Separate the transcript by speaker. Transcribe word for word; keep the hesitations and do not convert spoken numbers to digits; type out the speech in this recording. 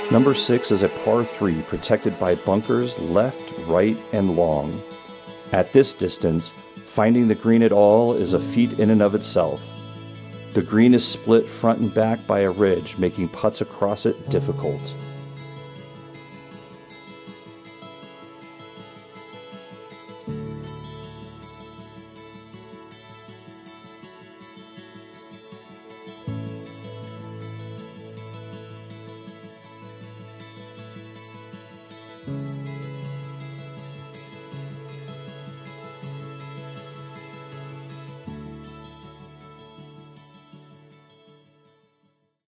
Speaker 1: Number six is a par three protected by bunkers left, right, and long. At this distance, finding the green at all is a feat in and of itself. The green is split front and back by a ridge, making putts across it difficult.